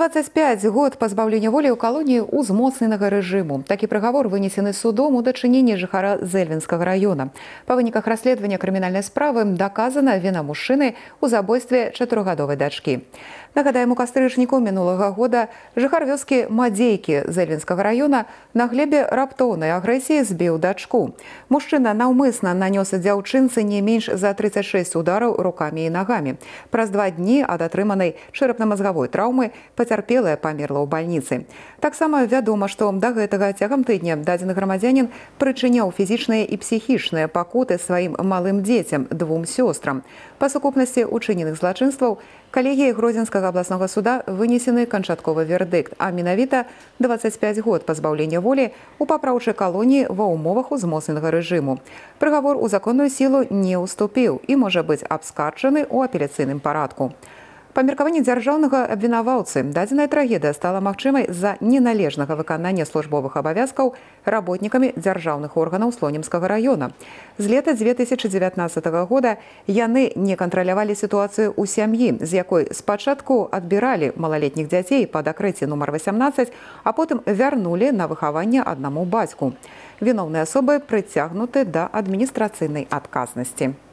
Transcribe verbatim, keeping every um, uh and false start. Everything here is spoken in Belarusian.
двадцать пять год пазбаўлення волі ў калоніі ўзмоцненага рэжыму. Такі прыгавор вынесены судом у дачыненні жыхара Зэльвінскага раёна. Па выніках расследавання крымінальнай справы даказана віна мужчыны ў забойстве чатырохгадовай дачкі. Нагадаем, у кастрычніку мінулага года жыхар вёскі Мадзейкі Зэльвінскага раёна на глебе раптоўнай агрэсіі збіў дачку. Мужчына наўмысна нанёс дзяўчынцы не менш за тридцать шесть удараў рукамі і нагамі. Праз два дні ад атрыманай чэрапна-мазгавой траўмы пацярпелая памерла ў бальніцы. Таксама вядома, што да гэтага цягам тыдня дадзены грамадзянін прычыняў фізічныя і псіхічныя пакуты сваім малым дзецям, двум сёстрам. Па сукупнасці учыненых злачынстваў калегіяй Гродзенскага абласнога суда вынесены канчатковы вердыкт, а менавіта двадцать пять год пазбаўлення волі ў папраўчай калоніі ва ўмовах узмоцненага рэжыму. Прыгавор у законную сілу не ўступіў і можа быць абскарджаны ў апеляцыйным парадку. Па меркаванні дзяржаўнага абвінаваўцы, дадзеная трагедыя стала магчымай з-за неналежнага выканання службовых абавязкаў работнікамі дзяржаўных органаў Слонімскага раёна. З лета две тысячи девятнадцатого года яны не кантралявалі сітуацыю ў сям'і, з якой спачатку адбіралі малалетніх дзяцей па дэкрэце нумар восемнадцать, а потым вярнулі на выхаванне аднаму бацьку. Віноўныя асобы прыцягнуты да адміністрацыйнай адказнасці.